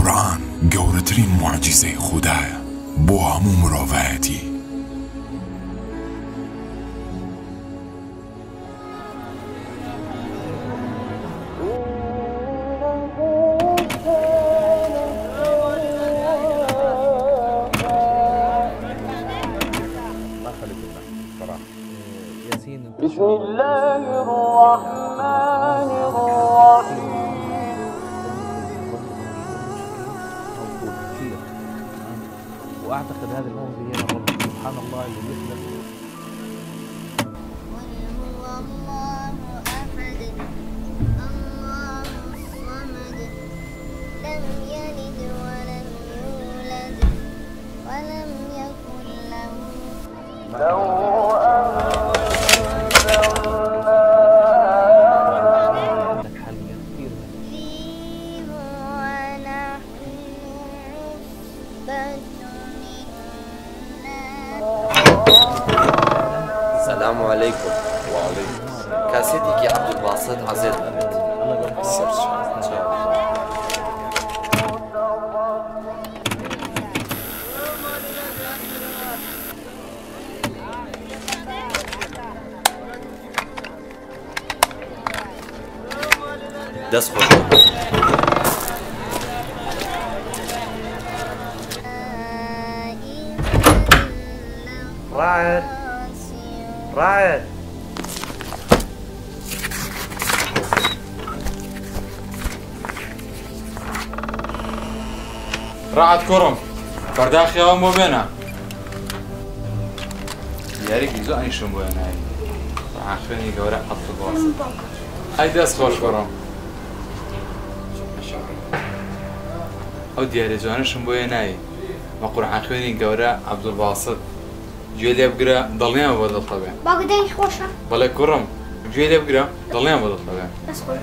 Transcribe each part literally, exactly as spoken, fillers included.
قورآن گەورەترین موعجزەی خودایە بۆ هەموو مرۆڤایەتی. بسم الله الرحمن الرحيم. واعتقد هذه الموضوع هي الرب سبحان الله اللي يخلق. قل هو الله احد الله الصمد لم يلد ولم يولد ولم يكن له لو السلام عليكم. وعليكم السلام. كاسيتك يا عبد الباسط عزيز بنت. دست خوش. راعد راعد راعد كرم برداخي يوم وبينا ياريك يزو انشم بوينا هاي عارفيني قورا حط الواسط هاي داس خوش كرم او دياري زو انشم بوينا هاي ما قرآن خويني قورا عبد الباسط جويلي بقرا ضلينا بدل طبيعي باقدين خوشة بلا كرم جويلي بقرا ضلينا بدل طبيعي بس خوش.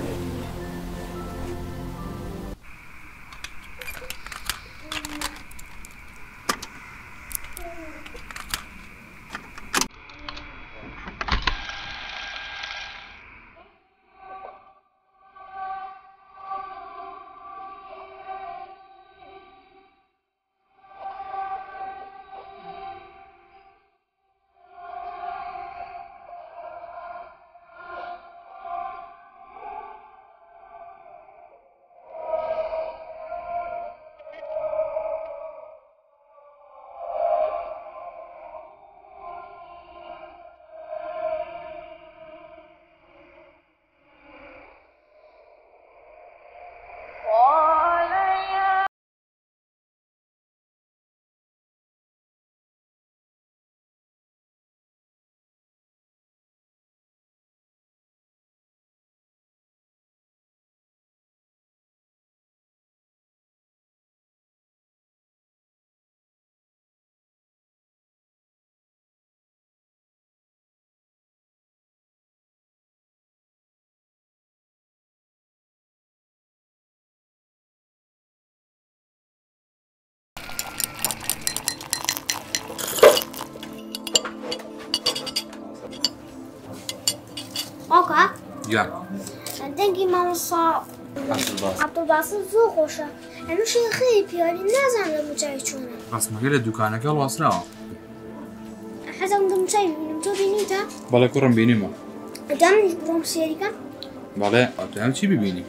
آقا يا دنگی مامسا عبد الباسط زو خوشه اینو شیخی پیالی نزنه مجایی چونه رسمه گله دکانه که الواس نه حزم دم چای ببینم تو بینی تا بله كرم بيني ما دم برام سیری کن بله تو هم چی ببینی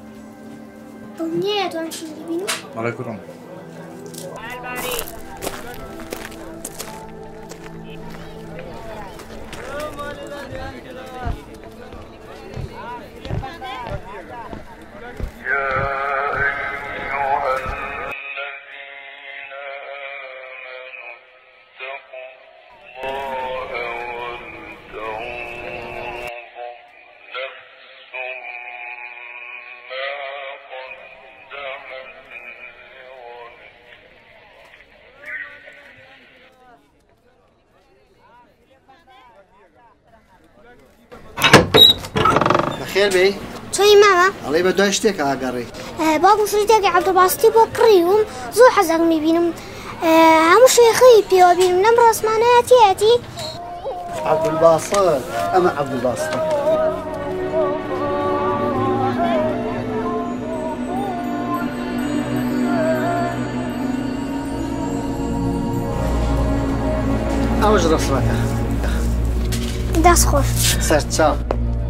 دنیا تو هم چی ببینم بله كرم بخير بي توی ماما الله يبدو اشتيك اقري باقو سريتك عبد الباسطي بقريهم زو حزق مبينم همو شيخي بيو بينم نمر اسماناتي اتي عبد الباسط اما عبد الباسط أوج رسمك داس خوش سرتا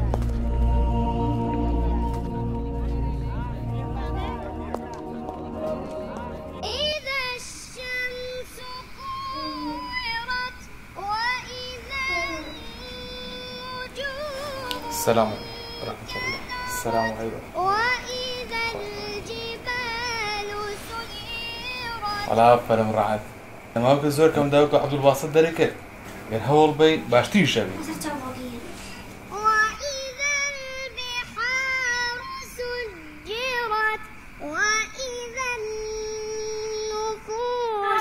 السلام ورحمة الله. السلام عليكم. وإذا الجبال سيرت ولا فلم رعد. لما أبغى زور كم داوك عبد الباسط دريك. غير هول بي باشتي شبي. وإذا البحار سجرت وإذا النفوس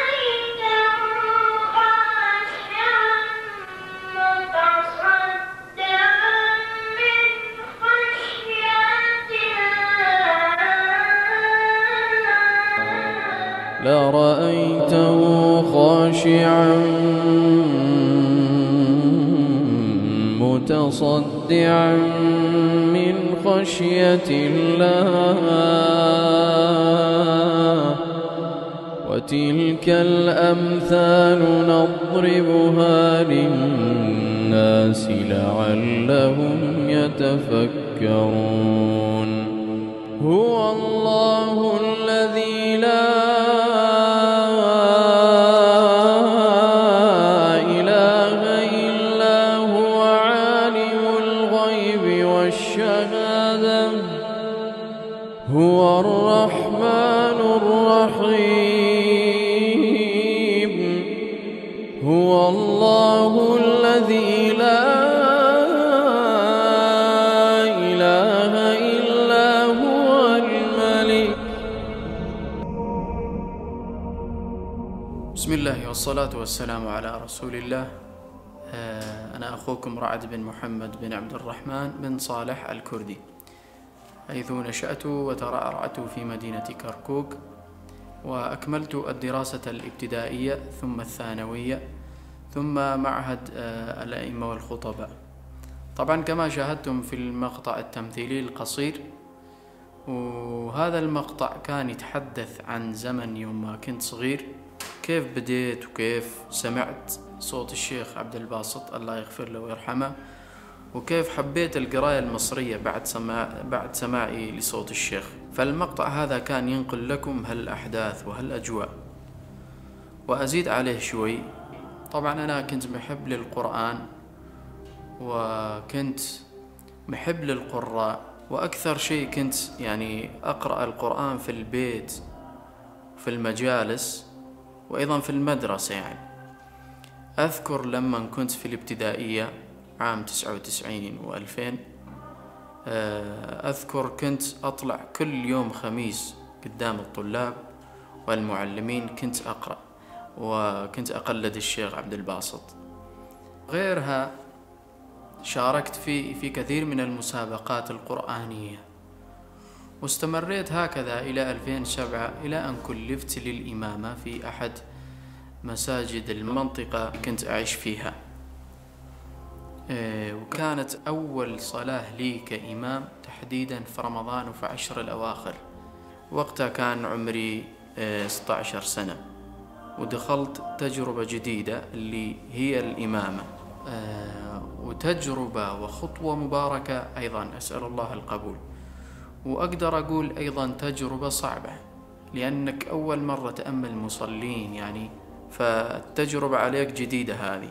لرأيته خاشعا متصدعا من خشية الله وتلك الأمثال نضربها للناس لعلهم يتفكرون. هو الله الذي لا إله إلا هو عالم الغيب والشهادة هو الرحمن الرحيم. هو الله الذي لا إله إلا هو الملك. بسم الله والصلاة والسلام على رسول الله. أنا أخوكم رعد بن محمد بن عبد الرحمن بن صالح الكردي، حيث نشأت وترعرعت في مدينة كركوك، وأكملت الدراسة الابتدائية ثم الثانوية ثم معهد الأئمة والخطباء. طبعا كما شاهدتم في المقطع التمثيلي القصير، وهذا المقطع كان يتحدث عن زمن يوم ما كنت صغير، كيف بديت وكيف سمعت صوت الشيخ عبد الباسط الله يغفر له ويرحمه، وكيف حبيت القراية المصرية بعد سماع بعد سماعي لصوت الشيخ. فالمقطع هذا كان ينقل لكم هالأحداث وهالأجواء، وأزيد عليه شوي. طبعا أنا كنت محب للقرآن، وكنت محب للقراء، وأكثر شيء كنت يعني أقرأ القرآن في البيت في المجالس وأيضا في المدرسة. يعني أذكر لما كنت في الابتدائية عام تسعة وتسعين وألفين، أذكر كنت أطلع كل يوم خميس قدام الطلاب والمعلمين كنت أقرأ، وكنت أقلد الشيخ عبد الباسط. غيرها شاركت في في كثير من المسابقات القرآنية، واستمريت هكذا إلى ألفين وسبعة، إلى أن كلفت للإمامة في أحد مساجد المنطقة كنت أعيش فيها. وكانت أول صلاة لي كإمام تحديدا في رمضان وفي عشر الأواخر. وقتها كان عمري ستة عشر سنة، ودخلت تجربة جديدة اللي هي الإمامة، وتجربة وخطوة مباركة أيضا، أسأل الله القبول. وأقدر أقول أيضا تجربة صعبة، لأنك أول مرة تأمل مصلين يعني، فالتجربة عليك جديدة هذه.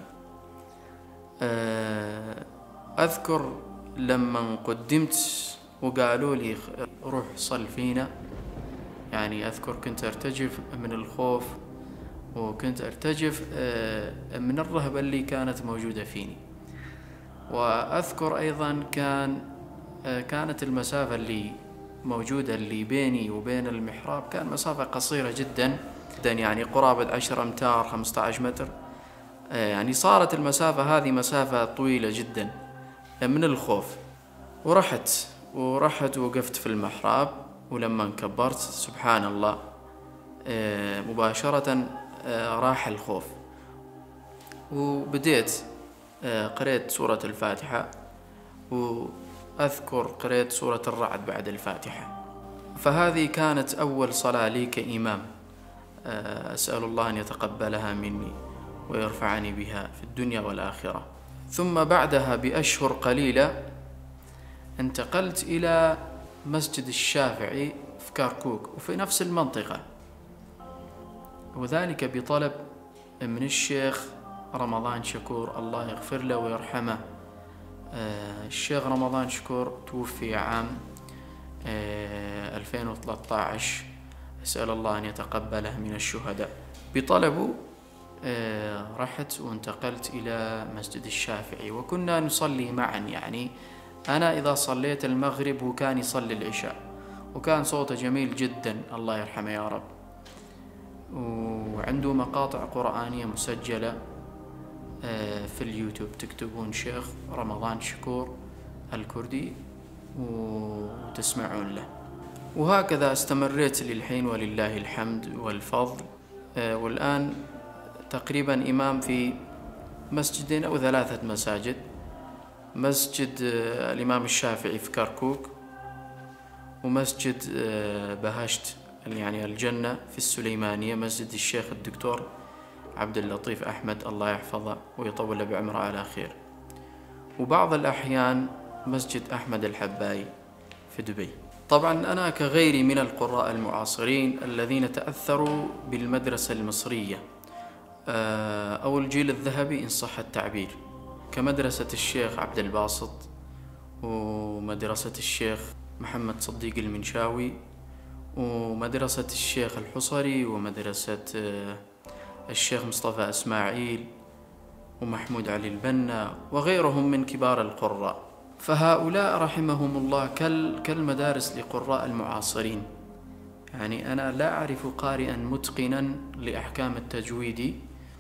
أذكر لما قدمت وقالوا لي روح صل فينا، يعني أذكر كنت أرتجف من الخوف، وكنت أرتجف من الرهبة اللي كانت موجودة فيني. وأذكر أيضا كان كانت المسافة اللي موجودة اللي بيني وبين المحراب كان مسافة قصيرة جدا جدا، يعني قرابة عشرة أمتار خمسة عشر متر. يعني صارت المسافة هذه مسافة طويلة جدا من الخوف. ورحت ورحت وقفت في المحراب، ولما كبرت سبحان الله مباشرة راح الخوف، وبديت قرأت سورة الفاتحة، وأذكر قرأت سورة الرعد بعد الفاتحة. فهذه كانت أول صلاة لي كإمام، أسأل الله أن يتقبلها مني ويرفعني بها في الدنيا والآخرة. ثم بعدها بأشهر قليلة انتقلت إلى مسجد الشافعي في كركوك وفي نفس المنطقة، وذلك بطلب من الشيخ رمضان شكور الله يغفر له ويرحمه. الشيخ رمضان شكور توفي عام ألفين وثلاثة عشر، أسأل الله أن يتقبله من الشهداء. بطلبه رحت وانتقلت إلى مسجد الشافعي، وكنا نصلي معا، يعني أنا إذا صليت المغرب وكان يصلي العشاء، وكان صوته جميل جدا الله يرحمه يا رب، وعنده مقاطع قرآنية مسجلة في اليوتيوب، تكتبون شيخ رمضان شكور الكردي وتسمعون له. وهكذا استمريت للحين ولله الحمد والفضل، والآن تقريبا إمام في مسجدين أو ثلاثة مساجد: مسجد الإمام الشافعي في كركوك، ومسجد بهشت يعني الجنة في السليمانية، مسجد الشيخ الدكتور عبد اللطيف أحمد الله يحفظه ويطول بعمره على خير، وبعض الأحيان مسجد أحمد الحباي في دبي. طبعا أنا كغيري من القراء المعاصرين الذين تأثروا بالمدرسة المصرية أو الجيل الذهبي إن صح التعبير، كمدرسة الشيخ عبد الباسط ومدرسة الشيخ محمد صديق المنشاوي ومدرسة الشيخ الحصري ومدرسة الشيخ مصطفى إسماعيل ومحمود علي البنا وغيرهم من كبار القراء. فهؤلاء رحمهم الله كالمدارس لقراء المعاصرين. يعني أنا لا أعرف قارئا متقنا لأحكام التجويد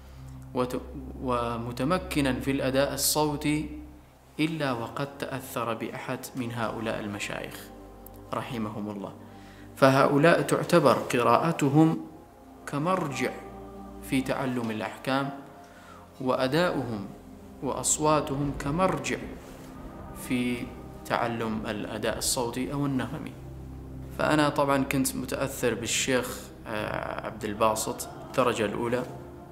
ومتمكنا في الأداء الصوتي إلا وقد تأثر بأحد من هؤلاء المشايخ رحمهم الله. فهؤلاء تعتبر قراءتهم كمرجع في تعلم الأحكام، وأداؤهم وأصواتهم كمرجع في تعلم الأداء الصوتي أو النغمي. فأنا طبعا كنت متأثر بالشيخ عبد الباسط الدرجة الأولى،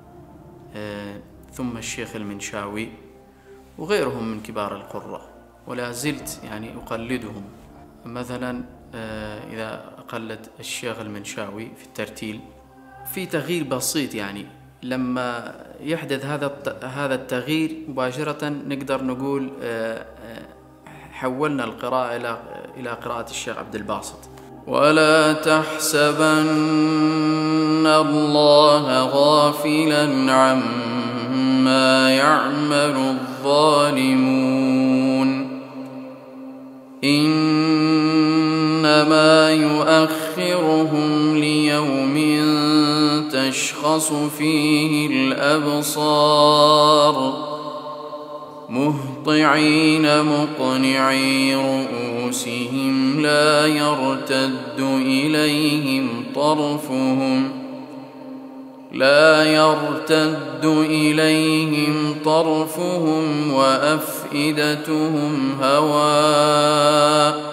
ثم الشيخ المنشاوي وغيرهم من كبار القراء، ولا زلت يعني أقلدهم. مثلا إذا أقلد الشيخ المنشاوي في الترتيل في تغيير بسيط، يعني لما يحدث هذا هذا التغيير مباشرة نقدر نقول حولنا القراءة إلى إلى قراءة الشيخ عبد الباسط. ولا تحسبن الله غافلا عما يعمل الظالمون، إنما يؤخرهم ليوم تشخص فيه الأبصار مهطعين مقنعي رؤوسهم لا يرتد إليهم طرفهم لا يرتد إليهم طرفهم وأفئدتهم هواء.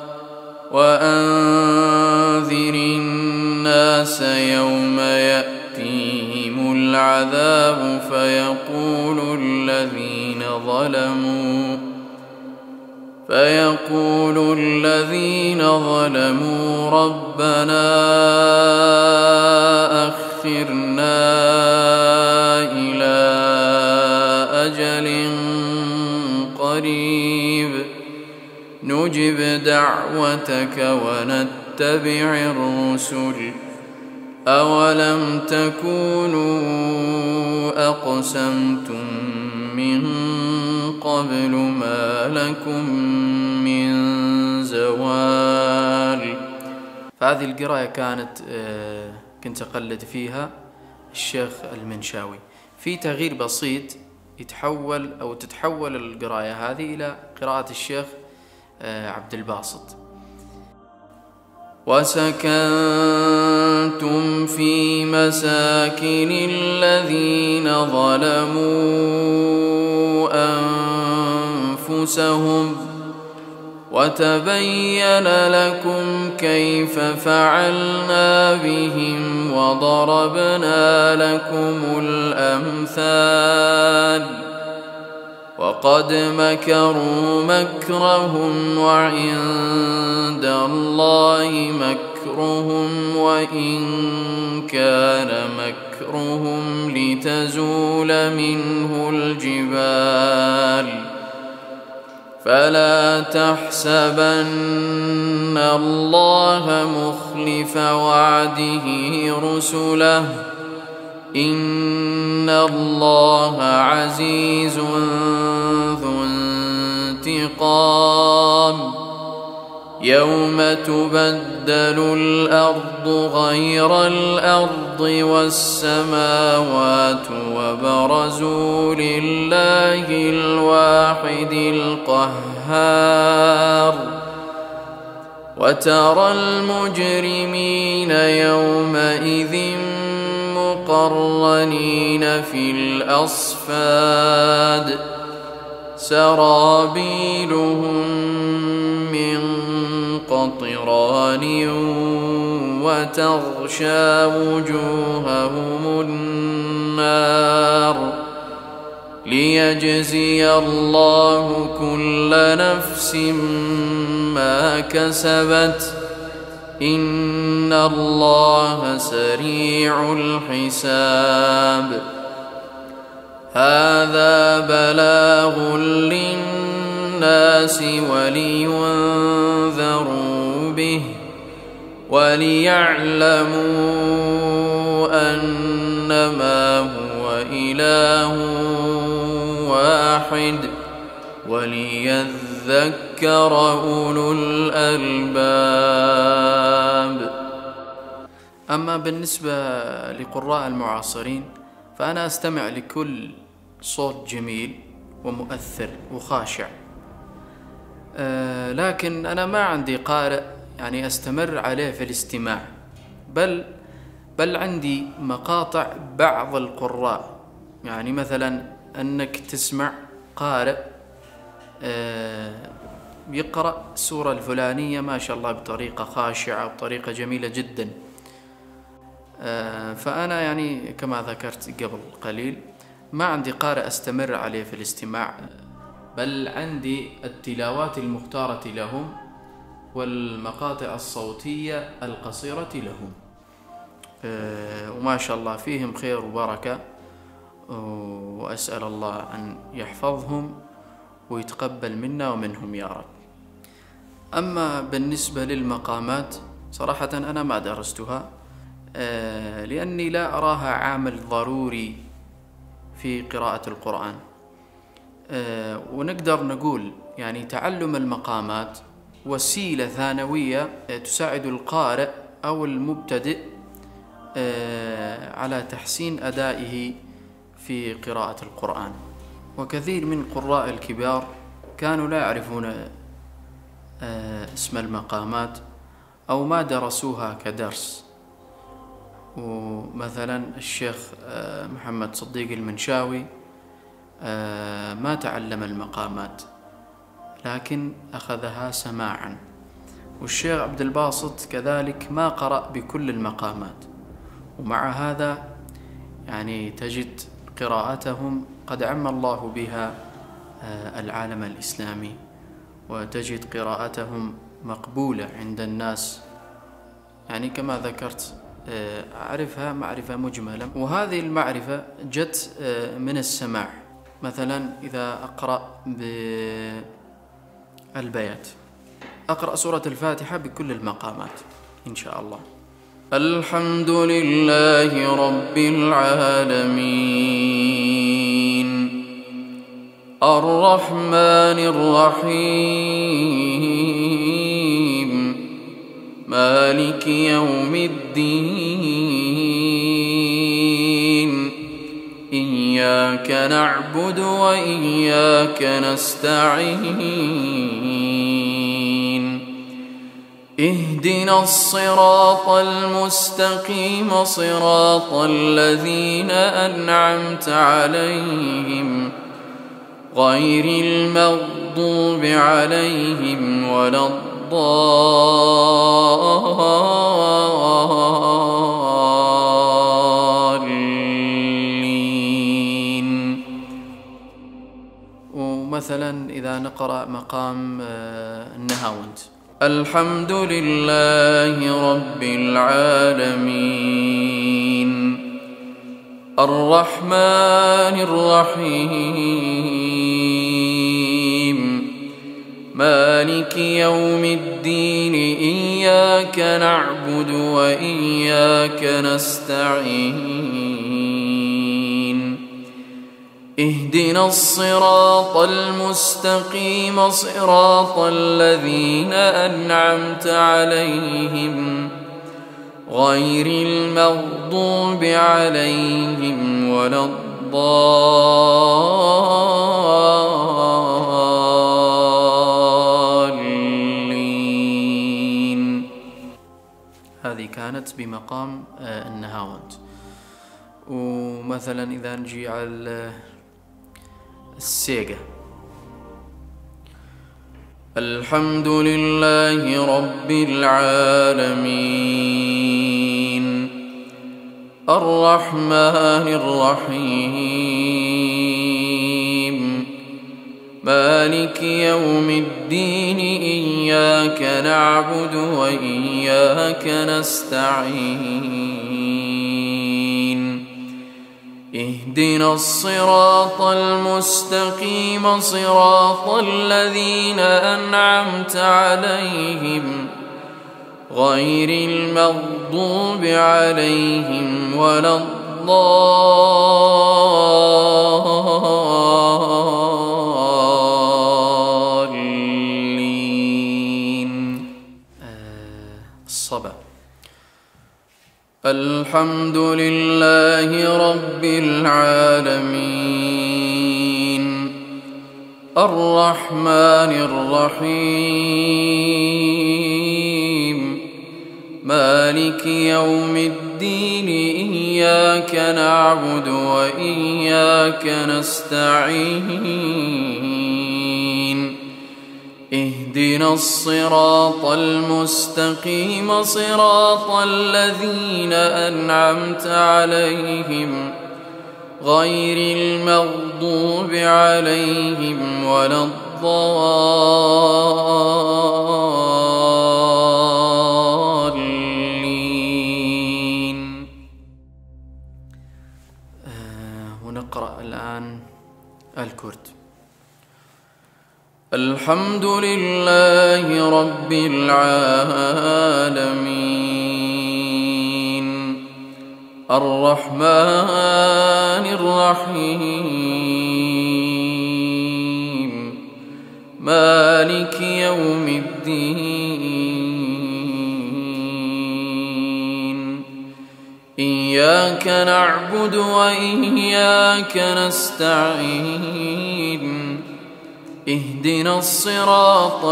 وأنذر الناس يوم يأتيهم العذاب فيقول الذين ظلموا فيقول الذين ظلموا ربنا أخرنا إلى أجل قريب نجب دعوتك ونتبع الرسل أولم تكونوا أقسمتم من قبل ما لكم من زوال. فهذه القراءة كانت كنت أقلد فيها الشيخ المنشاوي. في تغيير بسيط يتحول أو تتحول القراءة هذه إلى قراءة الشيخ عبد الباسط. وسكنتم في مساكن الذين ظلموا أنفسهم وتبين لكم كيف فعلنا بهم وضربنا لكم الأمثال وقد مكروا مكرهم وعند الله مكرهم وإن كان مكرهم لتزول منه الجبال فلا تحسبن الله مخلف وعده رسله إن الله عزيز ذو انتقام يوم تبدل الأرض غير الأرض والسماوات وبرزوا لله الواحد القهار وترى المجرمين يومئذ مقرنين في الأصفاد سرابيلهم من قطران وتغشى وجوههم النار ليجزي الله كل نفس ما كسبت إن الله سريع الحساب هذا بلاغ للناس ولينذروا به وليعلموا أنما هو إله واحد وليذكر أولو الألباب. أما بالنسبة لقراء المعاصرين فأنا أستمع لكل صوت جميل ومؤثر وخاشع، أه لكن أنا ما عندي قارئ يعني أستمر عليه في الاستماع، بل بل عندي مقاطع بعض القراء، يعني مثلا أنك تسمع قارئ أه يقرأ السورة الفلانية ما شاء الله بطريقة خاشعة بطريقة جميلة جدا، أه فأنا يعني كما ذكرت قبل قليل ما عندي قارئ أستمر عليه في الاستماع، بل عندي التلاوات المختارة لهم والمقاطع الصوتية القصيرة لهم، أه وما شاء الله فيهم خير وبركة، وأسأل الله أن يحفظهم ويتقبل منا ومنهم يا رب. أما بالنسبة للمقامات صراحة أنا ما درستها، أه لأني لا أراها عامل ضروري في قراءة القرآن، أه ونقدر نقول يعني تعلم المقامات وسيلة ثانوية تساعد القارئ أو المبتدئ أه على تحسين أدائه في قراءة القرآن. وكثير من قراء الكبار كانوا لا يعرفون أه اسم المقامات أو ما درسوها كدرس، ومثلا الشيخ محمد صديق المنشاوي ما تعلم المقامات لكن أخذها سماعا، والشيخ عبد الباسط كذلك ما قرأ بكل المقامات، ومع هذا يعني تجد قراءتهم قد عم الله بها العالم الإسلامي، وتجد قراءتهم مقبولة عند الناس، يعني كما ذكرت أعرفها معرفة مجملة، وهذه المعرفة جت من السماع. مثلا إذا أقرأ بالبيات أقرأ سورة الفاتحة بكل المقامات إن شاء الله. الحمد لله رب العالمين الرحمن الرحيم مالك يوم الدين إياك نعبد وإياك نستعين اهدنا الصراط المستقيم صراط الذين أنعمت عليهم غير المغضوب عليهم ولا الضالين. ومثلا إذا نقرأ مقام النهاوند: الحمد لله رب العالمين الرحمن الرحيم مالك يوم الدين إياك نعبد وإياك نستعين اهدنا الصراط المستقيم صراط الذين أنعمت عليهم غير المغضوب عليهم ولا الضالين. هذه كانت بمقام النهاوند. ومثلا إذا نجي على السيجا: الحمد لله رب العالمين الرحمن الرحيم مالك يوم الدين إياك نعبد وإياك نستعين اهدنا الصراط المستقيم صراط الذين أنعمت عليهم غير المغضوب عليهم ولا الضالين. الصبا: الحمد لله رب العالمين الرحمن الرحيم مالك يوم الدين إياك نعبد وإياك نستعين اهدنا الصراط المستقيم صراط الذين أنعمت عليهم غير المغضوب عليهم ولا الضالين. آه ونقرأ الآن الكرد: الحمد لله رب العالمين الرحمن الرحيم مالك يوم الدين إياك نعبد وإياك نستعين اهدنا الصراط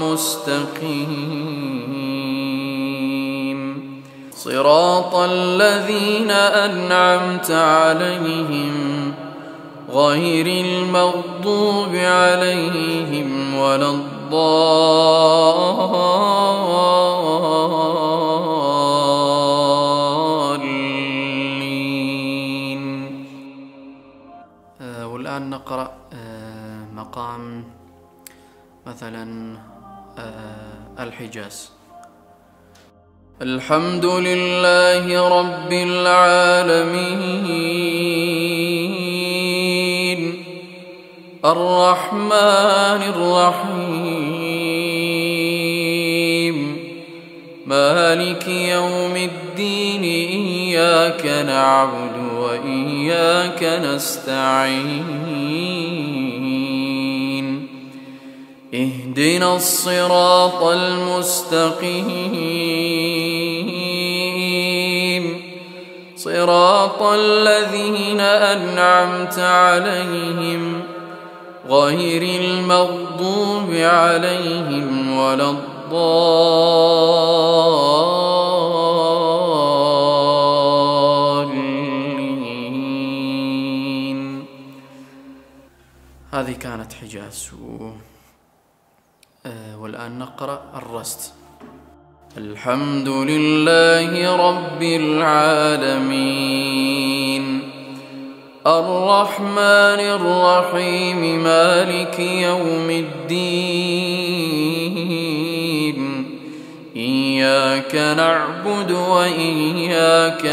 المستقيم صراط الذين أنعمت عليهم غير المغضوب عليهم ولا الضالين. آه والآن نقرأ آه مقام مثلا آه الحجاز: الحمد لله رب العالمين الرحمن الرحيم مالك يوم الدين إياك نعبد وإياك نستعين اهدنا الصراط المستقيم صراط الذين أنعمت عليهم غير المغضوب عليهم ولا الضالين. هذه كانت حجاز و... آه والآن نقرأ الرست. الحمد لله رب العالمين الرحمن الرحيم مالك يوم الدين إياك نعبد وإياك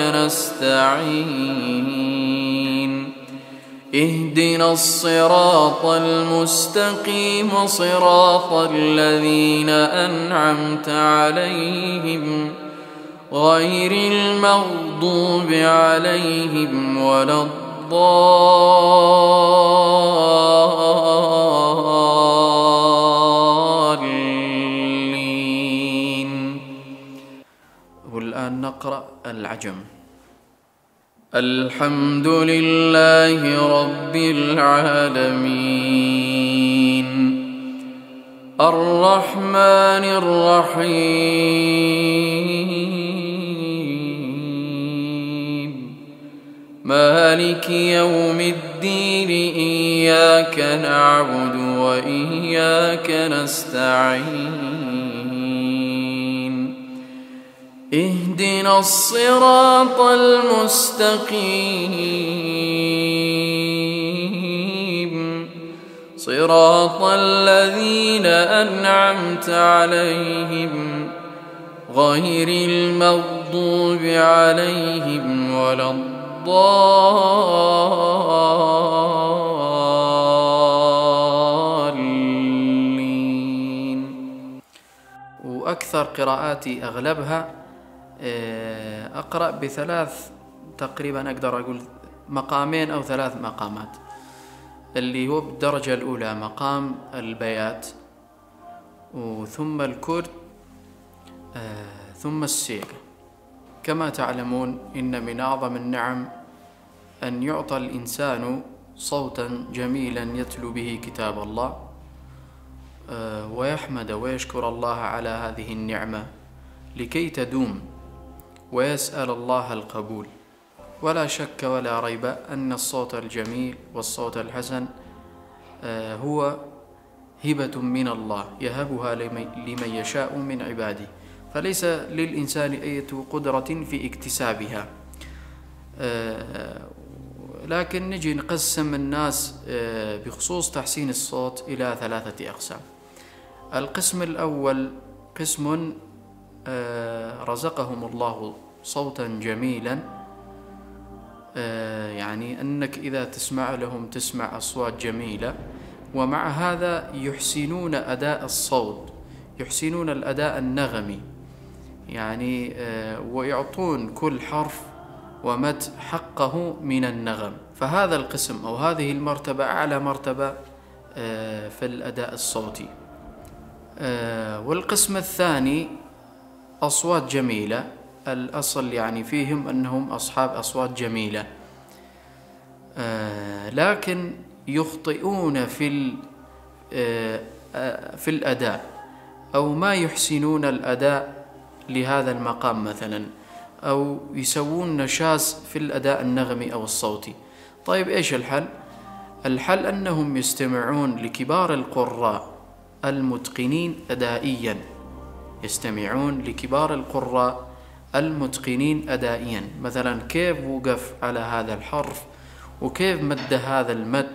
نستعين اهدنا الصراط المستقيم صراط الذين أنعمت عليهم غير المغضوب عليهم ولا الضالين. والآن نقرأ العجم. الحمد لله رب العالمين الرحمن الرحيم مالك يوم الدين إياك نعبد وإياك نستعين اهدنا الصراط المستقيم صراط الذين أنعمت عليهم غير المغضوب عليهم ولا الضالين. وأكثر قراءاتي أغلبها أقرأ بثلاث تقريبا أقدر أقول مقامين أو ثلاث مقامات، اللي هو بالدرجة الأولى مقام البيات، وثم الكرد، ثم السيغ. كما تعلمون إن من أعظم النعم أن يعطى الإنسان صوتا جميلا يتلو به كتاب الله ويحمد ويشكر الله على هذه النعمة لكي تدوم ويسأل الله القبول. ولا شك ولا ريب أن الصوت الجميل والصوت الحسن هو هبة من الله يهبها لمن يشاء من عباده، فليس للإنسان أي قدرة في اكتسابها. لكن نجي نقسم الناس بخصوص تحسين الصوت إلى ثلاثة أقسام. القسم الأول قسم رزقهم الله صوتا جميلا، يعني أنك إذا تسمع لهم تسمع أصوات جميلة، ومع هذا يحسنون أداء الصوت، يحسنون الأداء النغمي، يعني ويعطون كل حرف ومد حقه من النغم. فهذا القسم أو هذه المرتبة أعلى مرتبة في الأداء الصوتي. والقسم الثاني أصوات جميلة، الأصل يعني فيهم أنهم أصحاب أصوات جميلة، لكن يخطئون في في الأداء أو ما يحسنون الأداء لهذا المقام مثلا، أو يسوون نشاز في الأداء النغمي أو الصوتي. طيب إيش الحل؟ الحل أنهم يستمعون لكبار القراء المتقنين أدائيا، يستمعون لكبار القراء المتقنين أدائيا، مثلا كيف وقف على هذا الحرف وكيف مد هذا المد،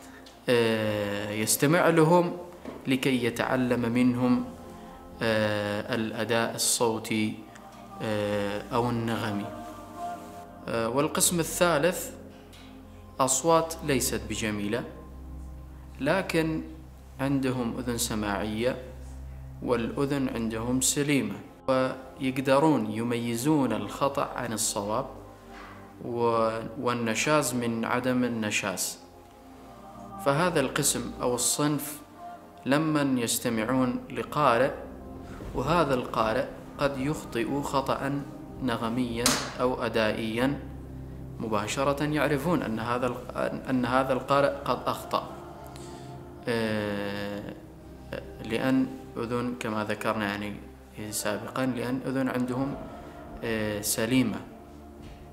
يستمع لهم لكي يتعلم منهم الأداء الصوتي أو النغمي. والقسم الثالث أصوات ليست بجميلة، لكن عندهم أذن سماعية والأذن عندهم سليمة، ويقدرون يميزون الخطأ عن الصواب والنشاز من عدم النشاز. فهذا القسم أو الصنف لمن يستمعون لقارئ، وهذا القارئ قد يخطئ خطأ نغميا أو أدائيا مباشرة، يعرفون أن هذا أن هذا القارئ قد أخطأ، لأن أذن كما ذكرنا يعني سابقا، لأن أذن عندهم سليمة،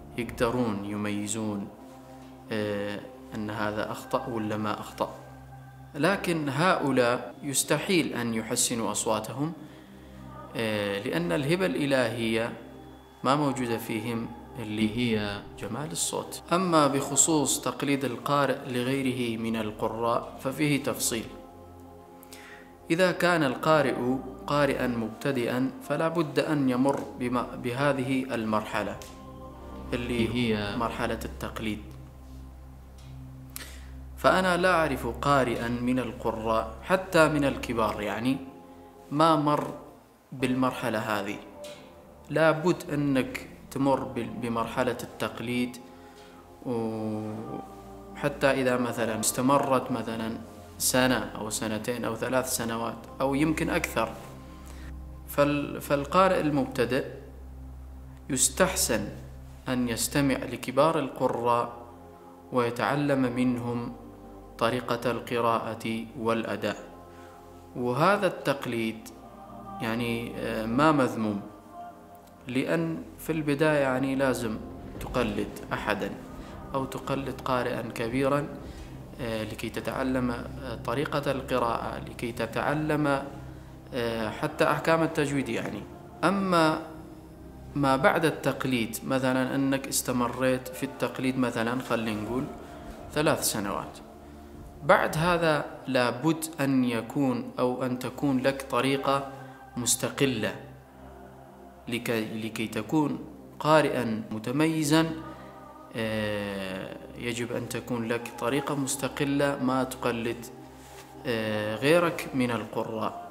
يقدرون يميزون أن هذا أخطأ ولا ما أخطأ. لكن هؤلاء يستحيل أن يحسنوا أصواتهم لأن الهبة الإلهية ما موجودة فيهم اللي هي جمال الصوت. أما بخصوص تقليد القارئ لغيره من القراء ففيه تفصيل. إذا كان القارئ قارئا مبتدئا فلا بد أن يمر بهذه المرحلة اللي هي مرحلة التقليد. فأنا لا أعرف قارئا من القراء حتى من الكبار يعني ما مر بالمرحلة هذه. لا بد أنك تمر بمرحلة التقليد، وحتى إذا مثلا استمرت مثلا سنة أو سنتين أو ثلاث سنوات أو يمكن أكثر، فالقارئ المبتدئ يستحسن أن يستمع لكبار القراء ويتعلم منهم طريقة القراءة والأداء. وهذا التقليد يعني ما مذموم، لأن في البداية يعني لازم تقلد أحدا أو تقلد قارئا كبيرا لكي تتعلم طريقة القراءة، لكي تتعلم حتى أحكام التجويد يعني. أما ما بعد التقليد مثلا أنك استمريت في التقليد مثلا خلينا نقول ثلاث سنوات، بعد هذا لابد أن يكون أو أن تكون لك طريقة مستقلة لكي, لكي تكون قارئا متميزا. يجب أن تكون لك طريقة مستقلة ما تقلد غيرك من القراء.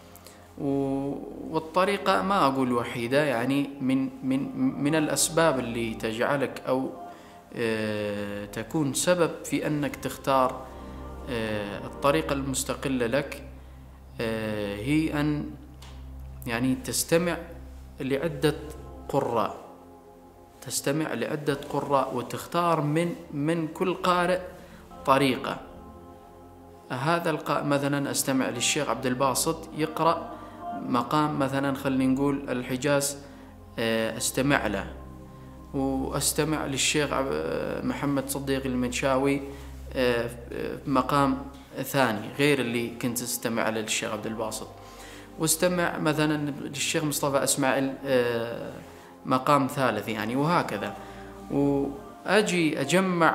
والطريقة ما أقول وحيدة يعني من, من, من الأسباب اللي تجعلك أو تكون سبب في أنك تختار الطريقة المستقلة لك هي أن يعني تستمع لعدة قراء تستمع لعدة قراء وتختار من من كل قارئ طريقة. هذا القارئ مثلا أستمع للشيخ عبد الباسط يقرأ مقام مثلا خلينا نقول الحجاز، أستمع له. وأستمع للشيخ محمد صديق المنشاوي مقام ثاني غير اللي كنت أستمع له للشيخ عبد الباسط. واستمع مثلا للشيخ مصطفى إسماعيل مقام ثالث يعني، وهكذا. وأجي أجمع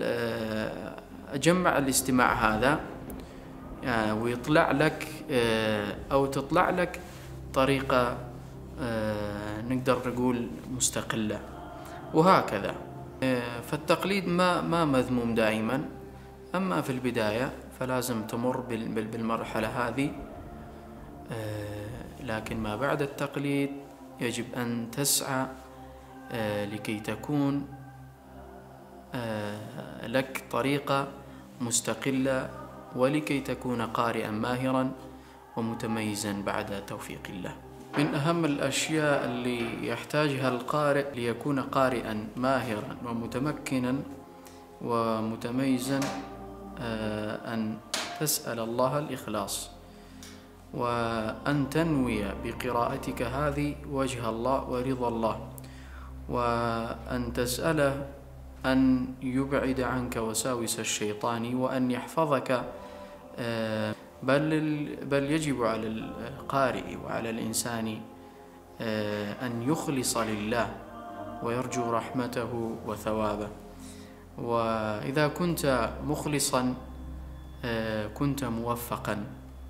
أجمع الاستماع هذا ويطلع لك أو تطلع لك طريقة نقدر نقول مستقلة، وهكذا. فالتقليد ما ما مذموم دائما، أما في البداية فلازم تمر بالمرحلة هذه. لكن ما بعد التقليد يجب أن تسعى لكي تكون لك طريقة مستقلة ولكي تكون قارئا ماهرا ومتميزا بعد توفيق الله. من أهم الأشياء اللي يحتاجها القارئ ليكون قارئا ماهرا ومتمكنا ومتميزا أن تسأل الله الإخلاص، وأن تنوي بقراءتك هذه وجه الله ورضا الله، وأن تسأله أن يبعد عنك وساوس الشيطان وأن يحفظك. بل, بل يجب على القارئ وعلى الإنسان أن يخلص لله ويرجو رحمته وثوابه. وإذا كنت مخلصا كنت موفقا،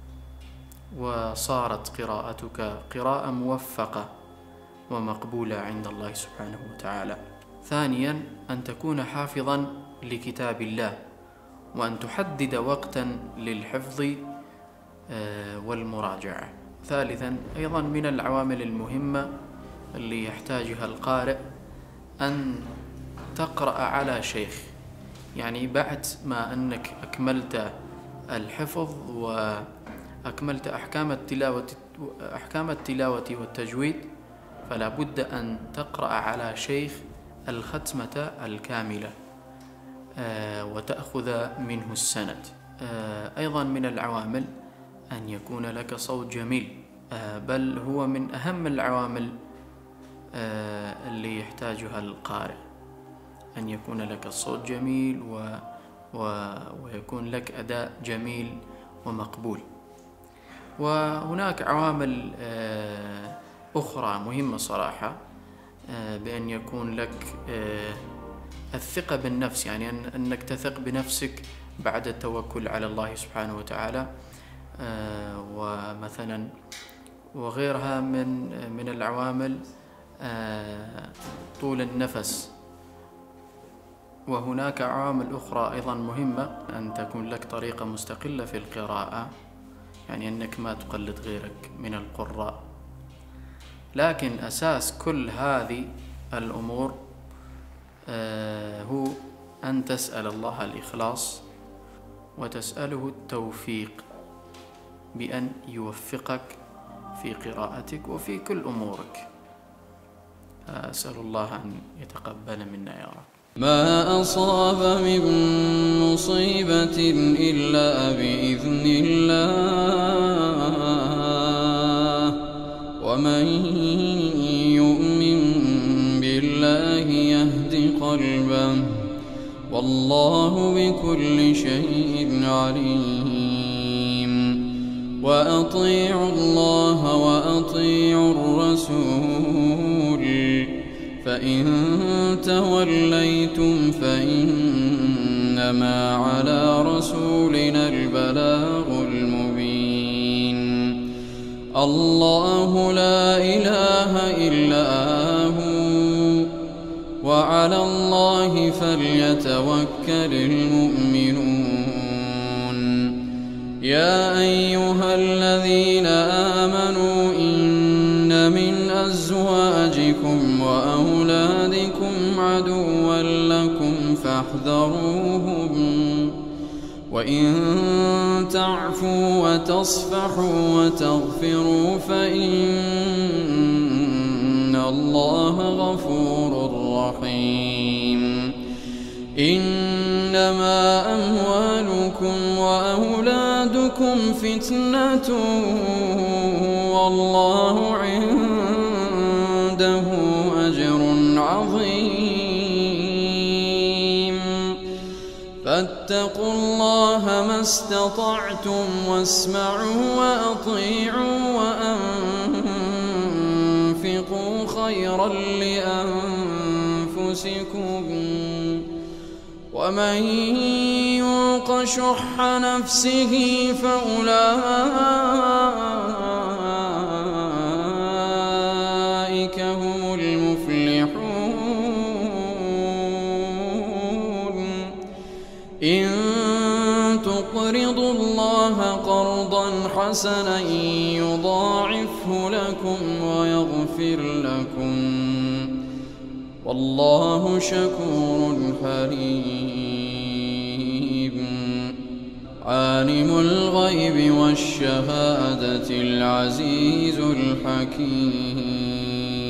وصارت قراءتك قراءة موفقة ومقبولة عند الله سبحانه وتعالى. ثانيا أن تكون حافظا لكتاب الله، وأن تحدد وقتا للحفظ والمراجعة. ثالثا أيضا من العوامل المهمة اللي يحتاجها القارئ أن تقرأ على شيخ، يعني بعد ما أنك أكملت الحفظ وأكملت أحكام التلاوة أحكام التلاوة والتجويد فلا بد أن تقرأ على شيخ الختمة الكاملة وتأخذ منه السند. أيضا من العوامل أن يكون لك صوت جميل، بل هو من أهم العوامل اللي يحتاجها القارئ، أن يكون لك الصوت جميل ويكون لك أداء جميل ومقبول. وهناك عوامل أخرى مهمة صراحة، بأن يكون لك الثقة بالنفس، يعني أنك تثق بنفسك بعد التوكل على الله سبحانه وتعالى، ومثلا وغيرها من من العوامل طول النفس. وهناك عوامل أخرى أيضا مهمة، أن تكون لك طريقة مستقلة في القراءة، يعني أنك ما تقلد غيرك من القراء. لكن أساس كل هذه الأمور هو أن تسأل الله الإخلاص وتسأله التوفيق بأن يوفقك في قراءتك وفي كل أمورك. أسأل الله أن يتقبل منا يا رب. ما أصاب من مصيبة إلا بإذن الله، ومن يؤمن بالله يهد قلبه، والله بكل شيء عليم. وأطيعوا الله وأطيعوا الرسول، فإن توليتم فإنما على رسولنا البلاغ المبين. الله لا إله إلا هو، وعلى الله فليتوكل المؤمنون. يا أيها الذين آمنوا إن من أزواجكم وأولادكم عدوا لكم فاحذروهم، وإن تعفوا وتصفحوا وتغفروا فإن الله غفور رحيم. إنما أموالكم وأولادكم فتنة، والله عنده أجر عظيم. فاتقوا الله ما استطعتم، واسمعوا وأطيعوا وأنفقوا خيرا لأنفسكم، ومن يوق شح نفسه فأولئك هم المفلحون. إن تقرضوا الله قرضا حسنا يضاعفه لكم ويغفر لكم، والله شكور حليم. عالم الغيب والشهادة العزيز الحكيم.